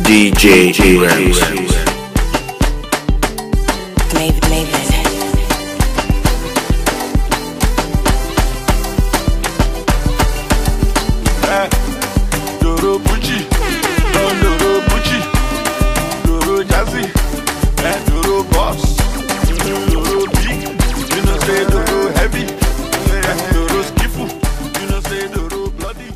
DJ Rems. Doro Pucci, Doro Pucci, Doro Jazzy, Doro Boss, Doro Big, you know say Doro Heavy, Doro Skiffle, you know say Doro Bloody.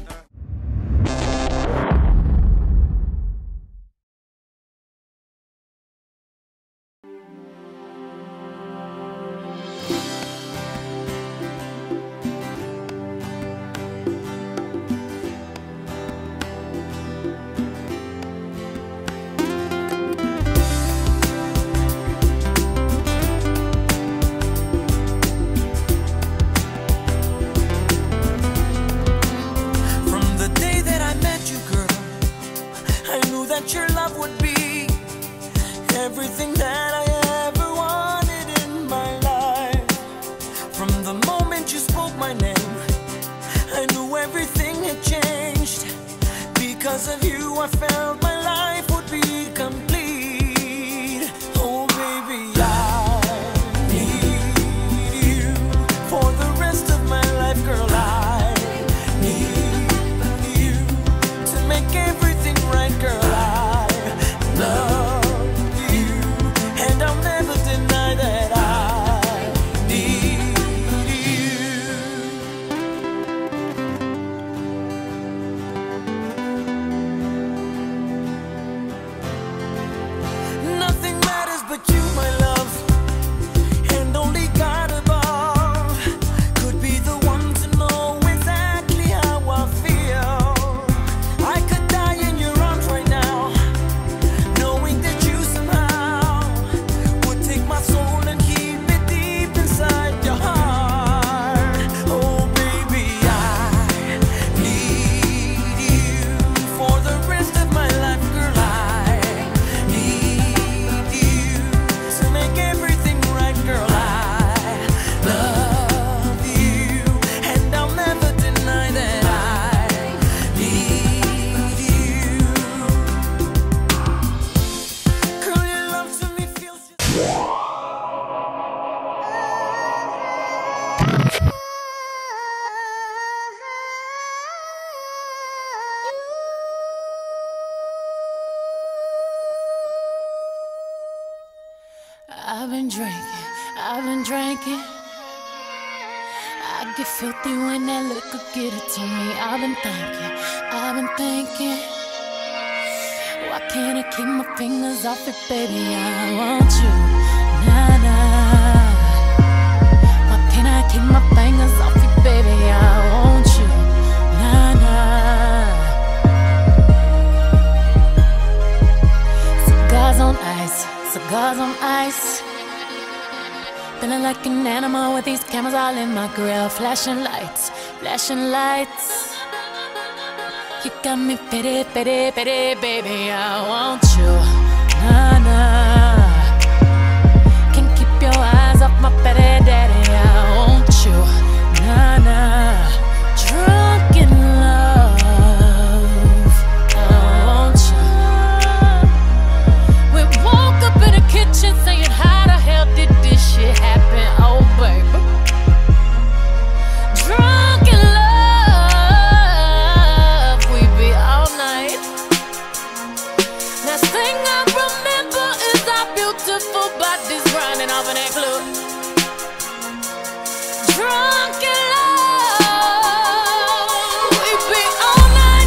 Your love would be everything that I ever wanted in my life. From the moment you spoke my name, I knew everything had changed. Because of you, I felt my life would be complete. Oh baby, I need you for the rest of my life, girl. I need you to make everything right, girl. But you, my love, and only God above could be the one to know exactly how I feel. I could die in your arms right now, knowing that you somehow would take my soul and keep it deep inside your heart. Oh baby, I need you for the rest of my life, girl. I've been drinking. I get filthy when that liquor get it to me. I've been thinking, why can't I keep my fingers off it, baby? I want you, nah, nah. Why can't I keep my fingers off it, baby? I want you, nah, nah. Cigars on ice, cigars on ice. Feeling like an animal with these cameras all in my grill. Flashing lights, flashing lights. You got me pity, pity, pity, baby. I want you, nah, nah. Can't keep your eyes off my petty daddy. I want you, nah, nah. Drunk in love, I want you. We woke up in the kitchen saying, how the hell did this shit happen? Oh baby, drunk in love, we be all night. Last thing I remember is our beautiful bodies running off in that club. Drunk in love, we be all night.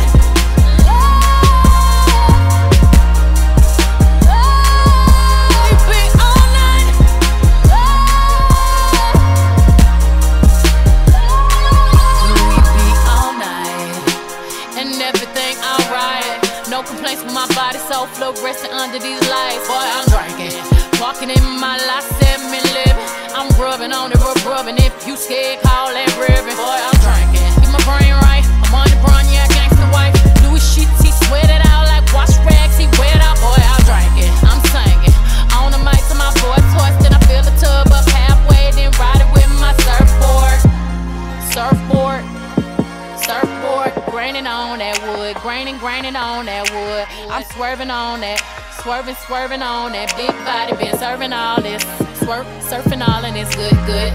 We be all night. We be all night, and everything alright. No complaints with my body, so fluorescent under these lights. Boy, I'm drinking, walking in my life, 7 living. I'm rubbing on it, rubbing. If you scared, call that ribbon. Boy, I'm drinking, get my brain right. I'm on the brown, yeah, gangsta wife. Louis sheets, he sweat it out like wash rags. He wet out, boy, I'm drinking, I'm singing. On the mic to my boy toys, then I fill the tub up halfway, then ride it with my surfboard. Surfboard, surfboard, graining on that wood graining on that wood. I'm swerving on that, swerving on that. Big body been serving all this, surfing all and it's good.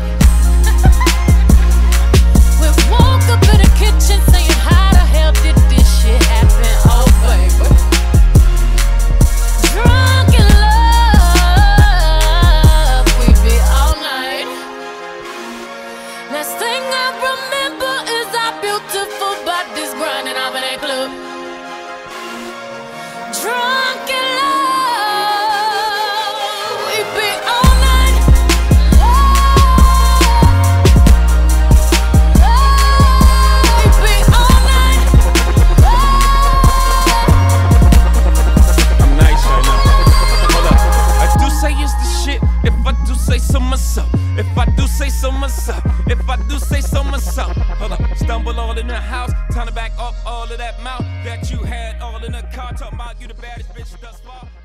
We woke up in the kitchen saying, how the hell did this shit happen? Oh baby, drunk in love, we be all night. Last thing I remember is our beautiful bodies grinding off in that club. Drunk in love, we be all night. We be all night. I'm nice right now. Hold up. I do say it's the shit. If I do say so myself. If I do say so myself. If I do say so myself. Hold up. Stumble all in the house. Time to back up all of that mouth that you had all in the car. Talking about you the baddest bitch thus far.